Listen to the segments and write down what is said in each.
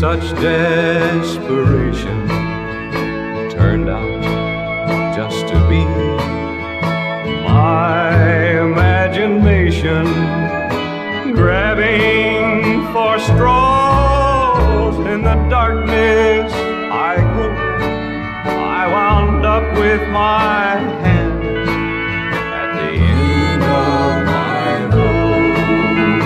such desperation turned out just to be my imagination grabbing for straws in the darkness. I groped, I wound up with my hand at the end of my rope.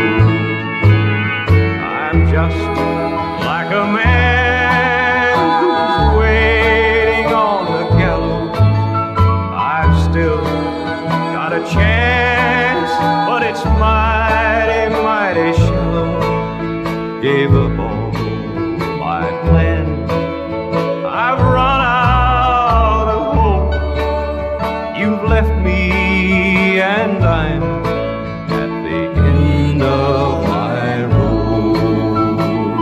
I'm just like a man who's waiting on the gallows. I've still got a chance, but it's mighty, mighty shallow. Gave up all my plans. I've run out of hope. You've left me and I'm at the end of my road.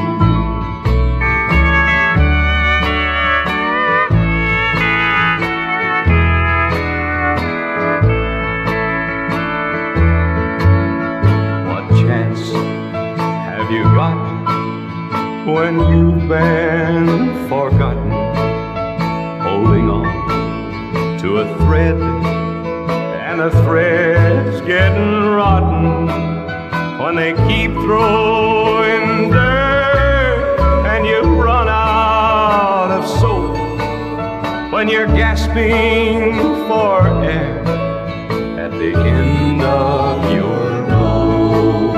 What chance have you got when you've been forgotten? Holding on to a thread, and the thread's getting rotten. When they keep throwing dirt and you run out of soap, when you're gasping for air at the end of your rope.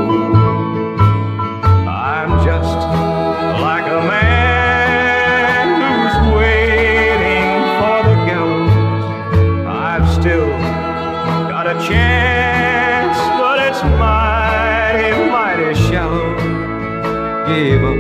I'm just like a man who's waiting for the gallows. I've still got a chance, but it's mighty, mighty shallow. Gave up